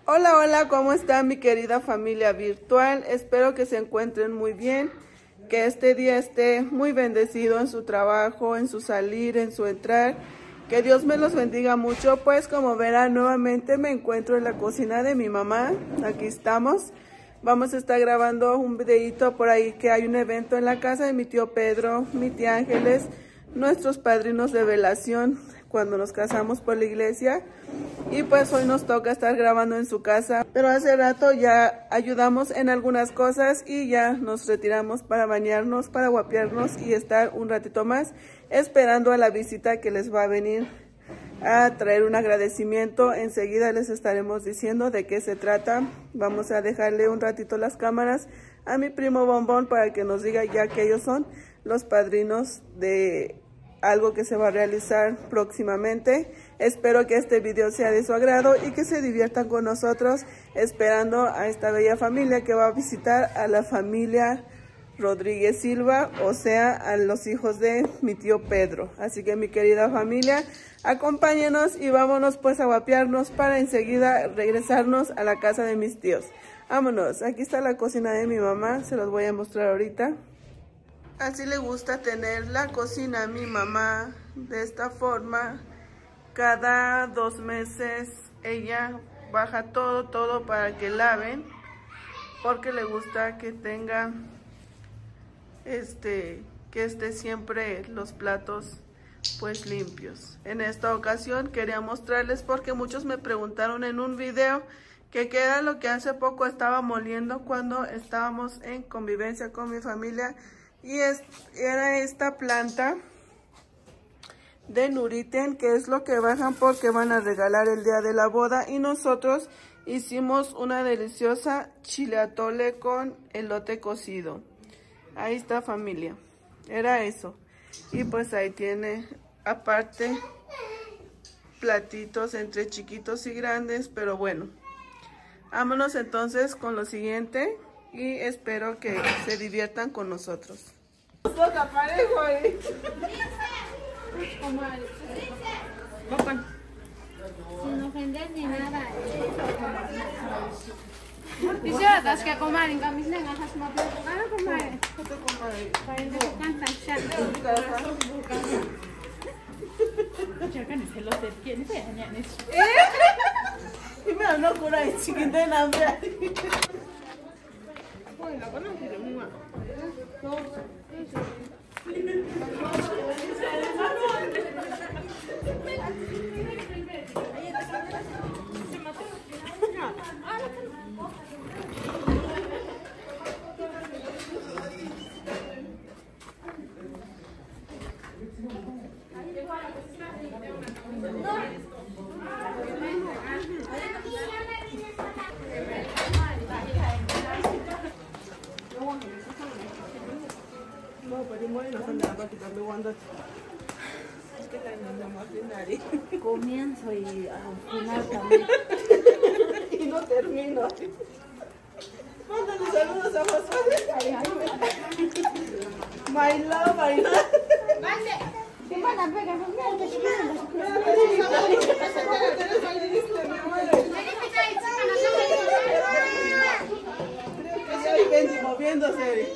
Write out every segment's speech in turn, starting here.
Hola, hola, ¿cómo está mi querida familia virtual? Espero que se encuentren muy bien, que este día esté muy bendecido en su trabajo, en su salir, en su entrar. Que Dios me los bendiga mucho, pues como verán nuevamente me encuentro en la cocina de mi mamá. Aquí estamos. Vamos a estar grabando un videito por ahí que hay un evento en la casa de mi tío Pedro, mi tía Ángeles, nuestros padrinos de velación cuando nos casamos por la iglesia. Y pues hoy nos toca estar grabando en su casa, pero hace rato ya ayudamos en algunas cosas y ya nos retiramos para bañarnos, para guapearnos y estar un ratito más esperando a la visita que les va a venir a traer un agradecimiento. Enseguida les estaremos diciendo de qué se trata. Vamos a dejarle un ratito las cámaras a mi primo Bombón para que nos diga, ya que ellos son los padrinos de algo que se va a realizar próximamente. Espero que este video sea de su agrado y que se diviertan con nosotros, esperando a esta bella familia que va a visitar a la familia Rodríguez Silva, o sea, a los hijos de mi tío Pedro. Así que mi querida familia, acompáñenos y vámonos pues a guapearnos para enseguida regresarnos a la casa de mis tíos. Vámonos, aquí está la cocina de mi mamá, se los voy a mostrar ahorita. Así le gusta tener la cocina a mi mamá, de esta forma. Cada 2 meses ella baja todo para que laven, porque le gusta que tenga que esté siempre los platos pues limpios. En esta ocasión quería mostrarles porque muchos me preguntaron en un video que qué era lo que hace poco estaba moliendo cuando estábamos en convivencia con mi familia. Y era esta planta de Nuriten, que es lo que bajan porque van a regalar el día de la boda. Y nosotros hicimos una deliciosa chile atole con elote cocido. Ahí está, familia, era eso. Y pues ahí tiene aparte platitos entre chiquitos y grandes, pero bueno. Vámonos entonces con lo siguiente y espero que se diviertan con nosotros. Toca parejo ahí. Sin ofender ni nada. Bisa atas kayak kemarin kami sedang ngasas mobil mana kemarin? Foto kemarin. Bukan fashion. Jangan diselotin ini tuh hanya nih. Ini ano kurai chiquita en hambre. Uy, la conoces de muy mal. Comienzo y al final también. Y no termino. Mándale saludos a Josué. Baila, baila. Gimana pegan? Moviéndose.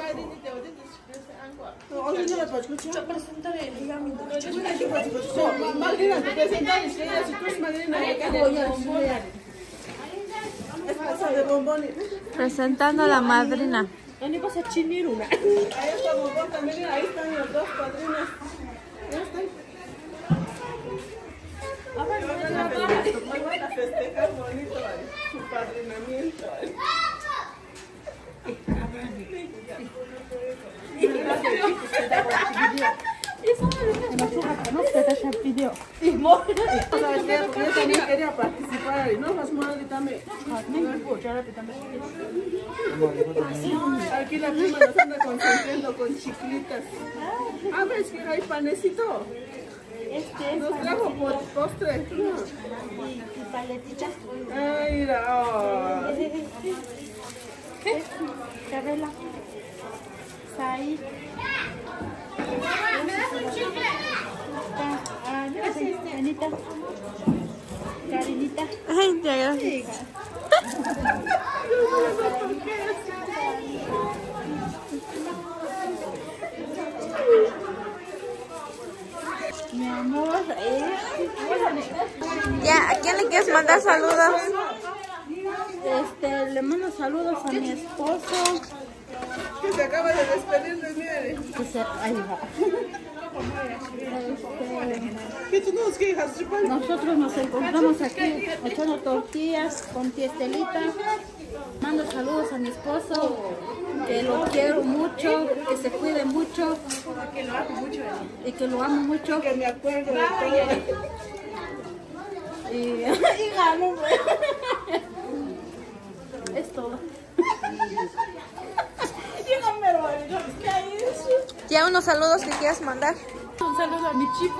Presentando a la madrina. Ahí está Bombón también, ahí están los dos padrinos. Ya están. Van a festejar bonito su padrinamiento. Yo también quería participar y no vas madre también. Aquí la prima nos anda consintiendo con chiclitas. A ver si hay panecito. Nos trajo postre. Y paletitas. Ay, mira. ¿Qué? Chabela. Sai. ¿Me das un chicle? Anita. Cariñito. bonita. Ay, ya, gracias. Mi amor, Ya, ¿a quién le quieres mandar saludos? le mando saludos a mi esposo. Que se acaba de despedir de mí. Ahí va. Nosotros nos encontramos aquí echando tortillas con tía Estelita. Mando saludos a mi esposo, que lo quiero mucho, que se cuide mucho, que lo amo mucho y que lo amo mucho. Que me acuerdo de todo. Y gano, es todo. Ya, unos saludos que quieras mandar. Un saludo a mi chico.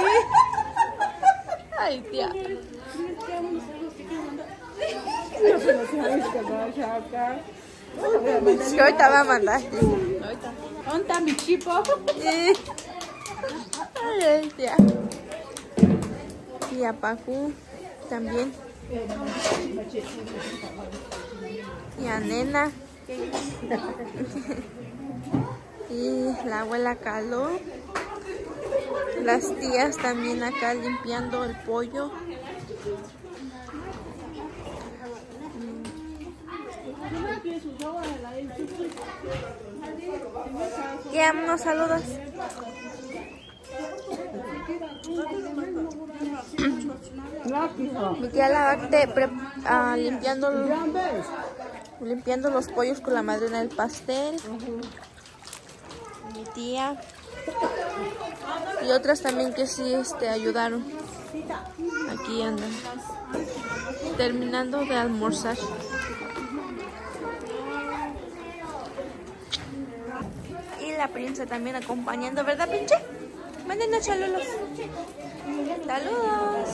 Ay, tía. Que ahorita va a mandar. ¿Dónde está mi chico? Sí. Ay, tía. Y a Pacu también. Y a Nena. Y la abuela Caló. Las tías también acá limpiando el pollo. Ya, unos saludos. Mi tía Labarte limpiando los pollos con la madrina del pastel. Mi tía. Y otras también que sí ayudaron. Aquí andan. Terminando de almorzar. Y la princesa también acompañando, ¿verdad, pinche? Mándenos saludos. Saludos.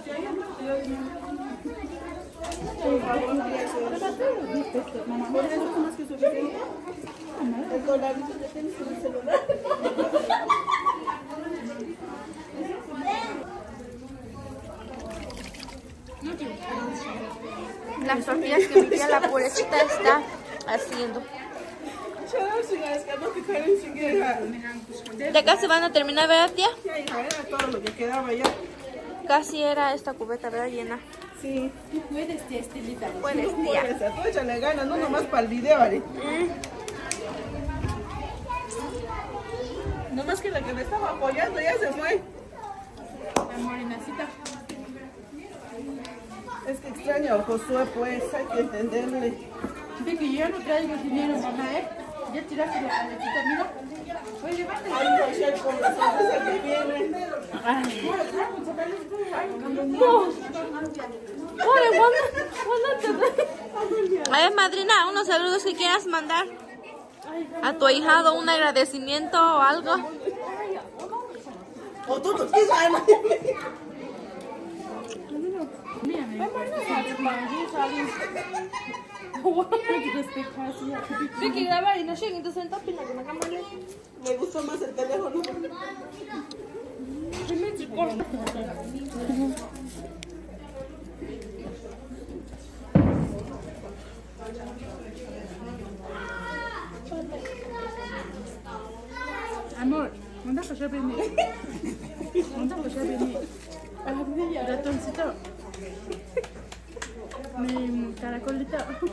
Las tortillas que mi tía la purechita está haciendo. Ya casi van a terminar, ¿verdad, tía? Ya, hija, era todo lo que quedaba ya. Casi era esta cubeta, ¿verdad? Llena. Sí. Puedes, tía Estelita. Puedes, tía. Tú échale ganas, no nomás para el video, ¿vale? Nomás que la que me estaba apoyando ya se fue. La morenacita. Es que extraño a Josué, pues, hay que entenderle. Ve que yo ya no traigo dinero, mamá, ¿eh? Ya tiraste la paletita, mira. Oye, llévate. Ay, Rochelle, con la sorpresa que viene. A ver, madrina, unos saludos que quieras mandar a tu ahijado, un agradecimiento o algo. O tú, ¿qué ganas? Hay que grabar y no lleguen, entonces en topi la que me cámara. Me gustó más el teléfono. Amor, ¿dónde pasó a venir? ¿Dónde pasó a venir? Ratoncito. Mi caracolito.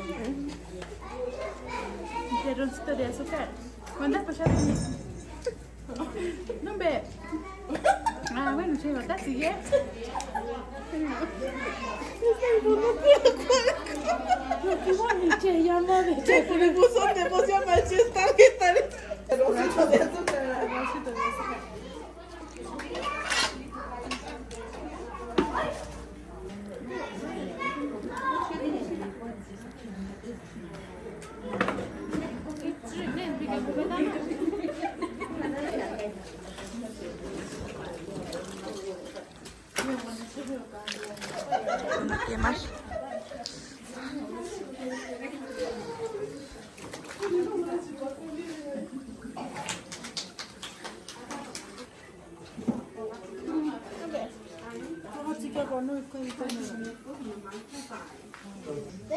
Mi terroncito de azúcar. ¿Cuándo pasó a venir? No ve. Ah, bueno, sí, ¿verdad? ¿Sigue? Lo que bonito, ya madre. Me puso a Manchester, ¿qué tal? El rosito de azúcar. ¿Qué más?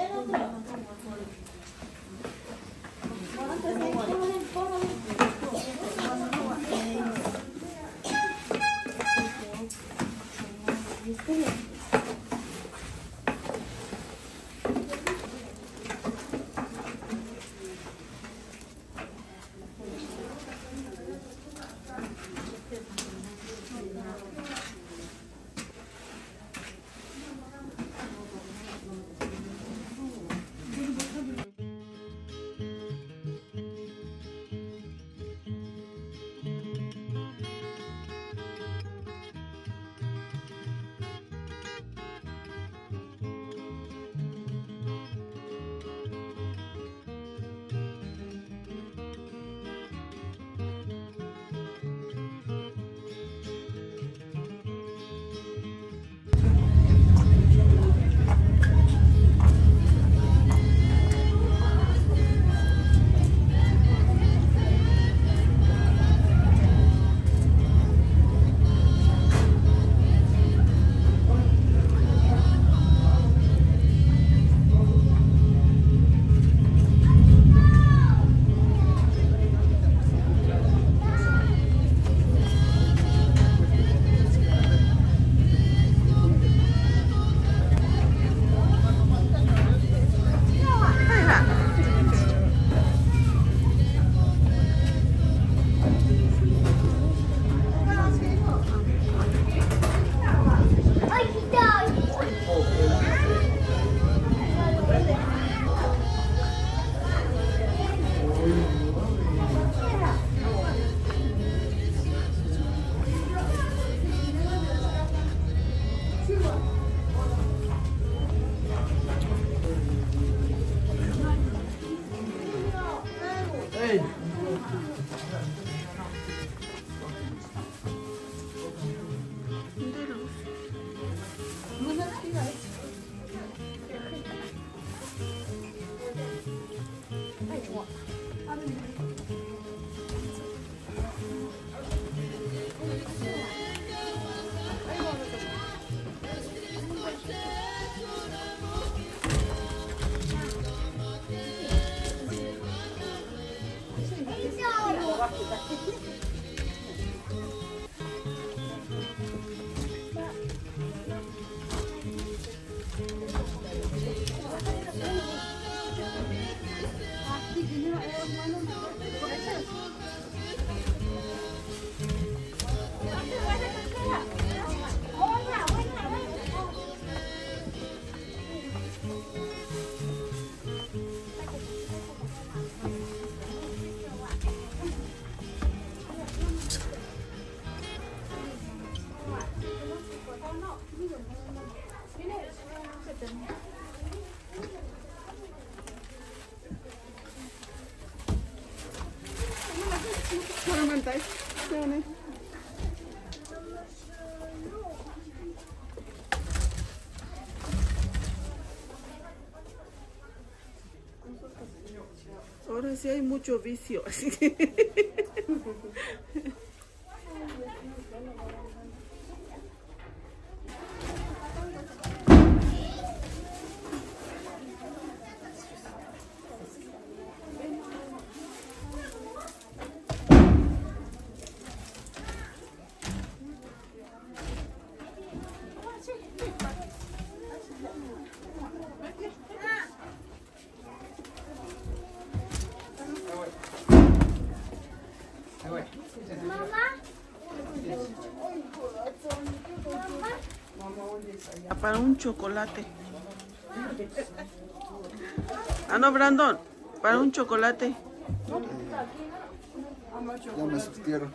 Ahora sí hay mucho vicio. Para un chocolate. Ah, no, Brandon, para un chocolate. Ya me surtieron.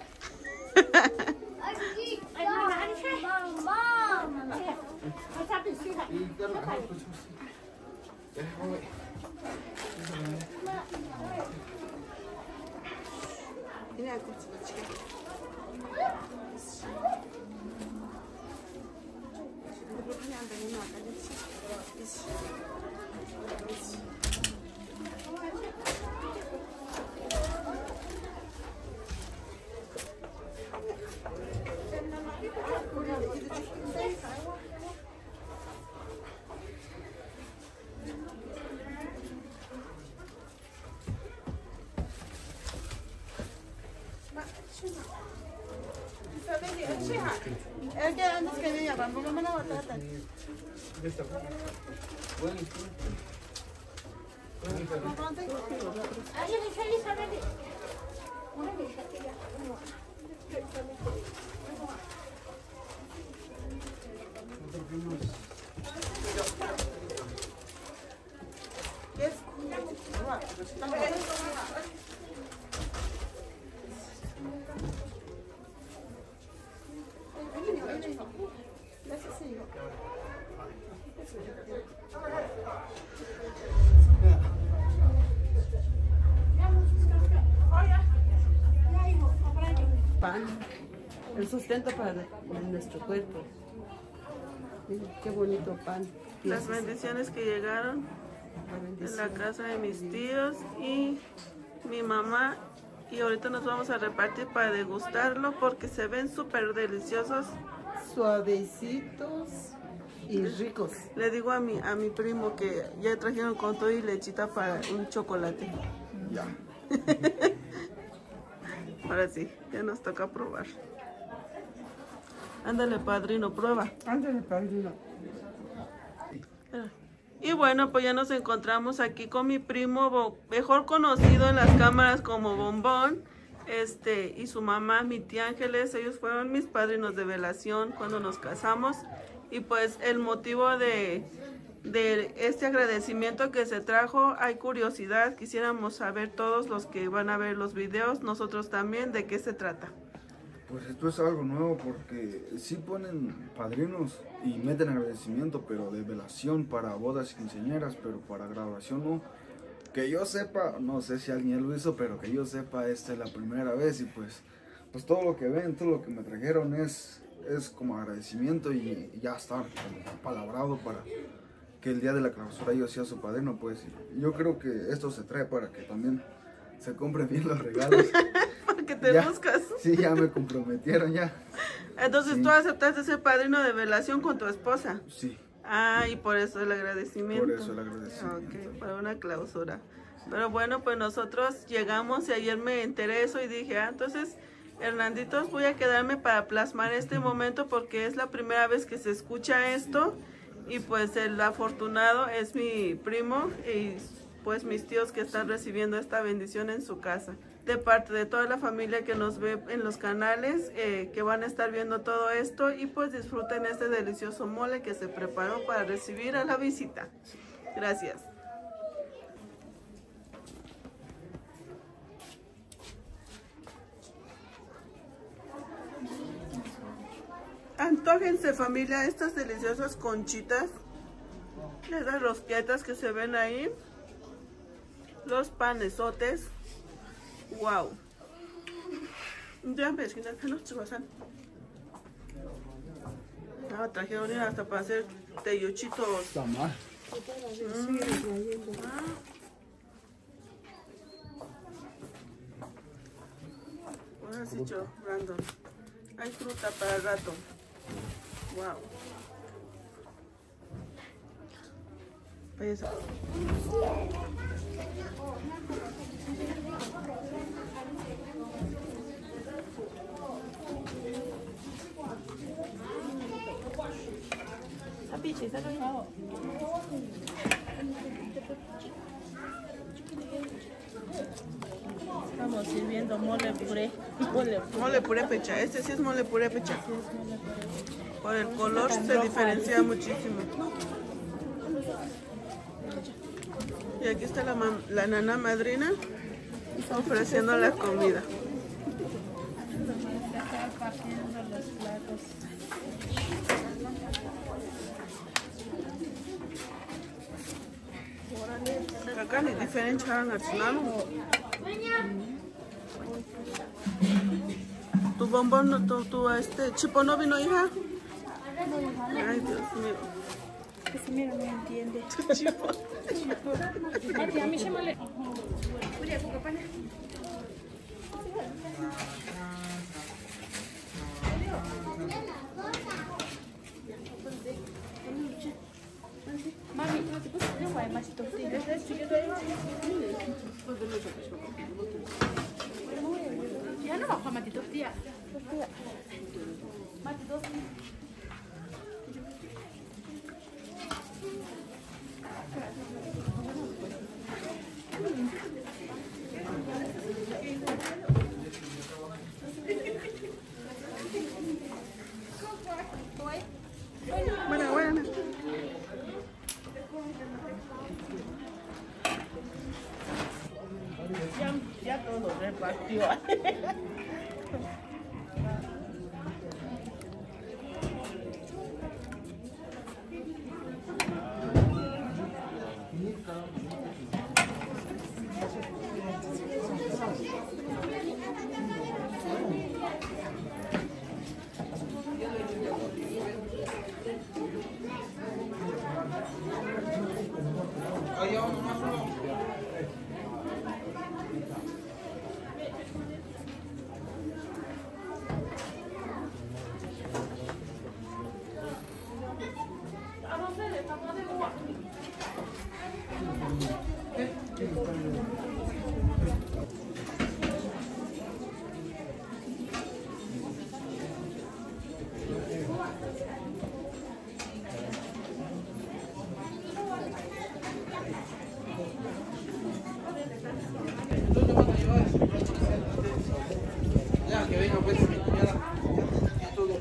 Pan, el sustento para nuestro cuerpo. Miren, qué bonito pan. Las bendiciones que llegaron en la casa de mis tíos y mi mamá. Y ahorita nos vamos a repartir para degustarlo porque se ven súper deliciosos. Suavecitos y ricos. Le digo a mi primo que ya trajeron con todo y lechita para un chocolate. Ya. Ahora sí, ya nos toca probar. Ándale, padrino, prueba. Ándale, padrino. Y bueno, pues ya nos encontramos aquí con mi primo, mejor conocido en las cámaras como Bombón, y su mamá, mi tía Ángeles. Ellos fueron mis padrinos de velación cuando nos casamos. Y pues el motivo de este agradecimiento que se trajo, hay curiosidad, quisiéramos saber todos los que van a ver los videos, nosotros también, de qué se trata. Pues esto es algo nuevo porque sí ponen padrinos y meten agradecimiento, pero de velación para bodas y quinceañeras, pero para graduación no. Que yo sepa, no sé si alguien ya lo hizo, pero que yo sepa, esta es la primera vez. Y pues todo lo que ven, todo lo que me trajeron es como agradecimiento y ya está como palabrado para que el día de la clausura yo sea su padrino. Pues yo creo que esto se trae para que también se compren bien los regalos. Porque te Ya, buscas. Sí, ya me comprometieron ya. Entonces Sí. tú aceptaste ser padrino de velación con tu esposa. Sí, Ah, y por eso el agradecimiento. por eso el agradecimiento. Ok, para una clausura. Pero bueno, pues nosotros llegamos y ayer me enteré eso y dije, entonces, Hernanditos, voy a quedarme para plasmar este momento porque es la primera vez que se escucha esto. Y pues el afortunado es mi primo y pues mis tíos que están recibiendo esta bendición en su casa. De parte de toda la familia que nos ve en los canales, que van a estar viendo todo esto y pues disfruten este delicioso mole que se preparó para recibir a la visita. Gracias. Antójense, familia, estas deliciosas conchitas, esas rosquetas que se ven ahí, los panesotes. Wow. Ya ves que no se pasan. Trajeron hasta para hacer teyuchitos. Tamal. Bueno, has dicho, Brandon. Hay fruta para el rato. Wow. Eso. Estamos sirviendo mole puré. Mole purépecha. Este sí es mole purépecha. Por el color se diferencia muchísimo. Y aquí está la nana madrina ofreciendo la comida. Partiendo los platos. Acá ni diferencia nacional. Tu bombón, no, tu chipo no vino, hija. Ay, Dios mío. Ese mira, no entiende. Chipo. A mí se me le... Mami, no hay más tortillas. Ya no. no bajo mati tortilla. Mati dos. Bueno. Ya todo repartió. Ya, que venga pues mi cuñada. Todo.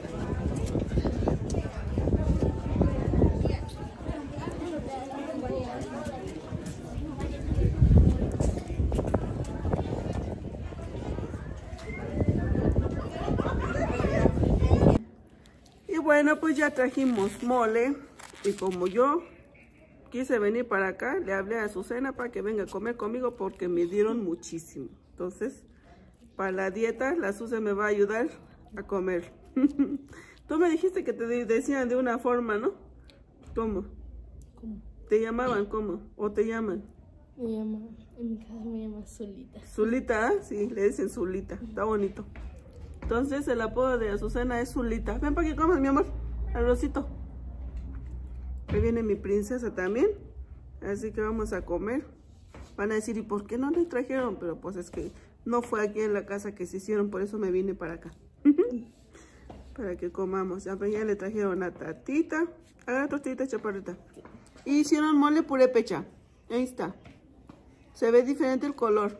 Y bueno, pues ya trajimos mole. Y como yo quise venir para acá, le hablé a Azucena para que venga a comer conmigo porque me dieron muchísimo. Entonces, para la dieta, la Azucena me va a ayudar a comer. Tú me dijiste que te decían de una forma, ¿no? ¿Cómo? ¿Cómo? ¿Te llamaban cómo? ¿O te llaman? Me llama, en mi casa me llama Zulita. Zulita, ¿eh? Sí, le dicen Zulita. Está bonito. Entonces, el apodo de Azucena es Zulita. Ven para que comas, mi amor. Arrocito. Ahí viene mi princesa también. Así que vamos a comer. Van a decir, ¿y por qué no le trajeron? Pero pues es que no fue aquí en la casa que se hicieron, por eso me vine para acá. Para que comamos. Ya le trajeron a Tatita. Agarra tortillita chaparrita. Y hicieron mole purépecha. Ahí está. Se ve diferente el color.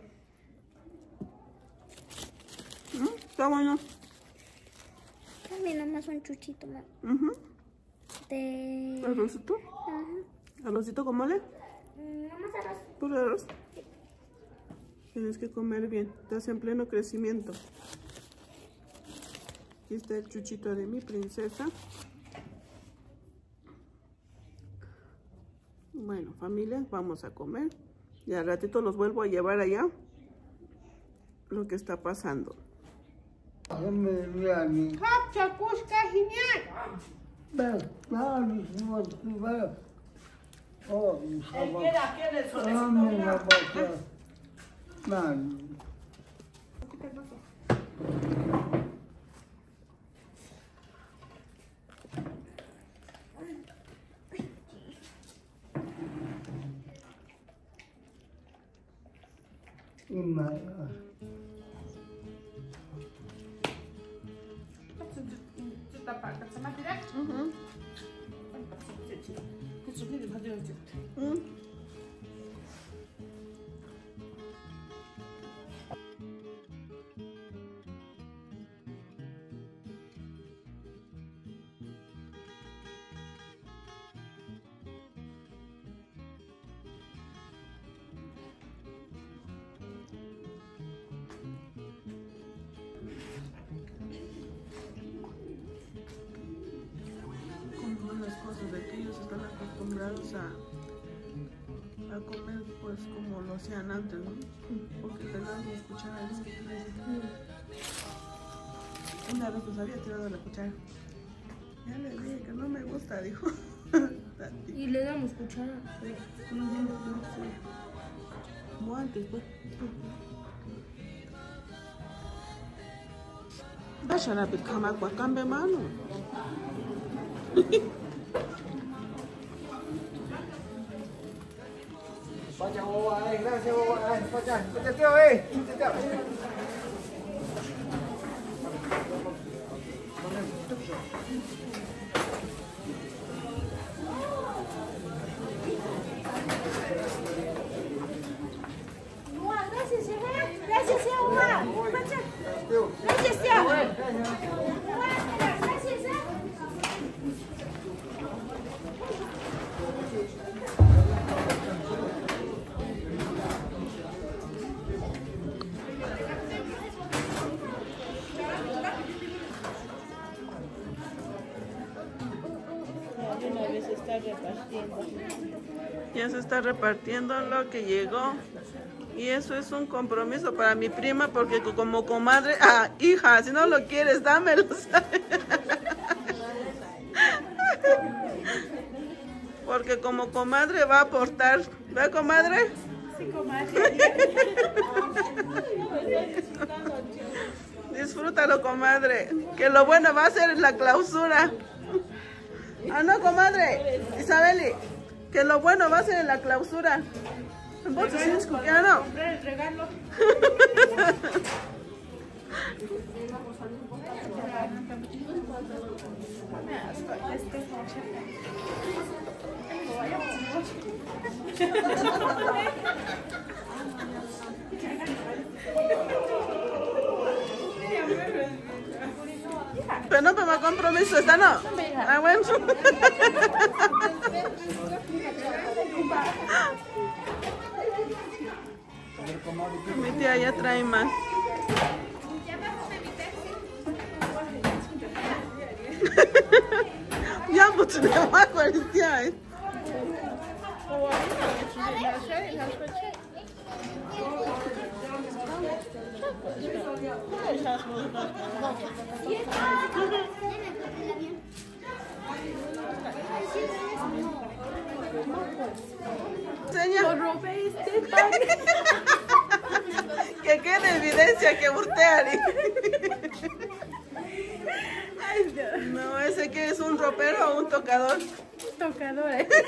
Está bueno. También nomás un chuchito más. De... ¿Arrocito? Ajá. ¿Arrocito con mole? Nomás arroz. ¿Puro arroz? Tienes que comer bien. Estás en pleno crecimiento. Aquí está el chuchito de mi princesa. Bueno, familia, vamos a comer. Y al ratito los vuelvo a llevar allá. Lo que está pasando. Cosas de que ellos están acostumbrados a comer pues como lo hacían antes, ¿no? Porque te dan las cucharas. Una vez nos había tirado la cuchara. Ya le dije que no me gusta, dijo. Y le damos cuchara. Como antes, pues. Vaya la picama kwa cambe mano. Gracias, gracias, tío, Ya se está repartiendo lo que llegó. Y eso es un compromiso para mi prima, porque como comadre, hija, si no lo quieres, dámelo. Porque como comadre va a aportar, ¿verdad, comadre? Sí, comadre. Disfrútalo, comadre, que lo bueno va a ser en la clausura. No, comadre, Isabeli, que lo bueno va a ser en la clausura. ¿Vos te sientes cuqueando? Compré el regalo. Pero no, pero me compromiso, esta no. Bueno. Mi tía ya trae más. Ya, pues te voy a cuartear. Que quede evidencia que hurtean. No, ese que es un ropero o un tocador. Tocador,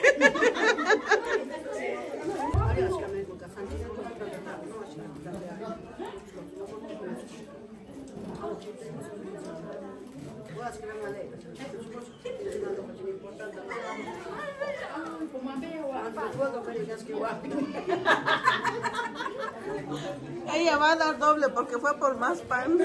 Ella va a dar doble porque fue por más pan.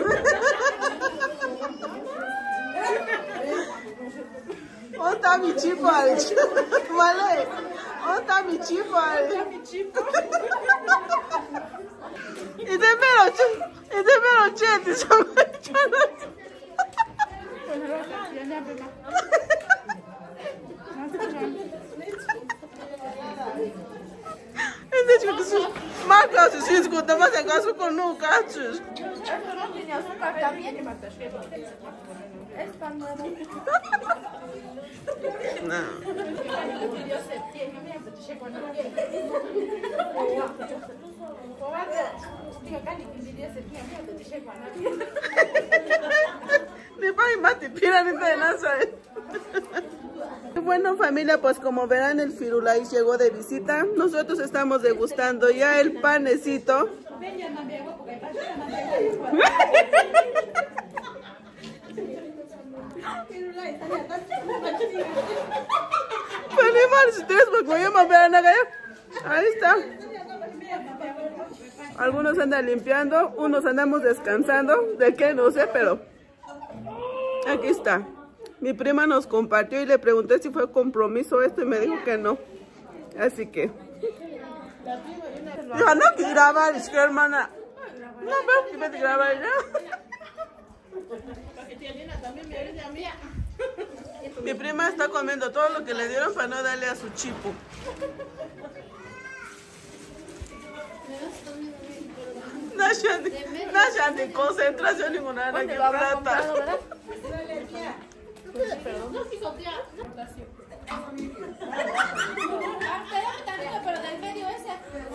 ¿Dónde está mi chipo? Vale. ¿Dónde está mi chipo? Y de mero chete, Marcos, si escuta, mas é caso com nunca. não tinha açúcar também, mas tá cheio. Bueno, familia, pues como verán, el Firulais llegó de visita. Nosotros estamos degustando ya el panecito. Ahí está. Algunos andan limpiando, unos andamos descansando. ¿De qué? No sé, pero aquí está. Mi prima nos compartió y le pregunté si fue compromiso esto y me dijo que no. Así que... Ya no quiero grabar, es que hermana. No, pero que me grabar ya. Mi prima está comiendo todo lo que le dieron para no darle a su chipo. No de concentración ninguna de plata. Pero del medio ese.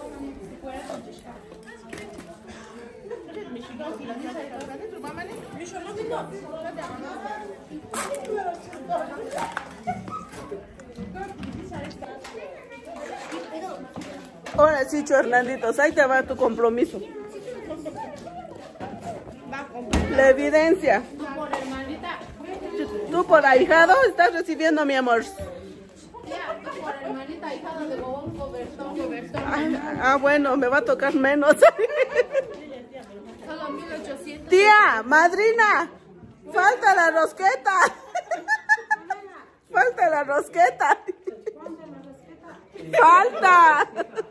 Ahora sí, Hernanditos, ahí te va tu compromiso. La evidencia. ¿Tú por ahijado estás recibiendo, mi amor? Bueno, me va a tocar menos. Solo 1800. Tía, madrina, falta la rosqueta. Falta la rosqueta. Falta.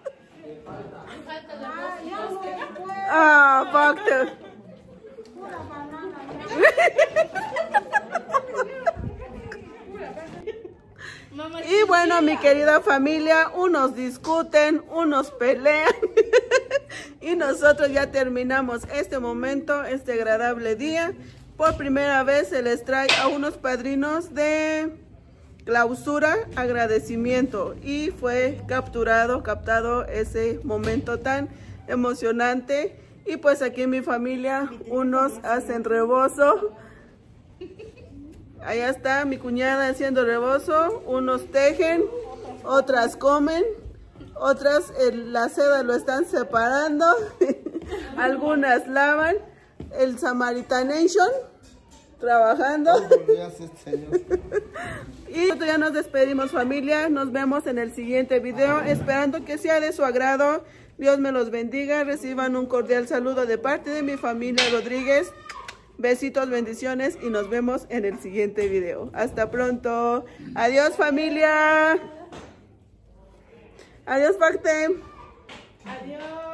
Ah, falta. Y bueno, mi querida familia, unos discuten, unos pelean y nosotros ya terminamos este momento, este agradable día. Por primera vez se les trae a unos padrinos de clausura agradecimiento y fue captado ese momento tan emocionante. Y pues aquí en mi familia unos hacen rebozo. Allá está mi cuñada haciendo rebozo, unos tejen, otras comen, otras la seda lo están separando, algunas lavan, el Samaritanation trabajando. Y ya nos despedimos, familia, nos vemos en el siguiente video, esperando que sea de su agrado. Dios me los bendiga, reciban un cordial saludo de parte de mi familia Rodríguez. Besitos, bendiciones y nos vemos en el siguiente video. Hasta pronto. Adiós, familia. Adiós, Pacte. Adiós.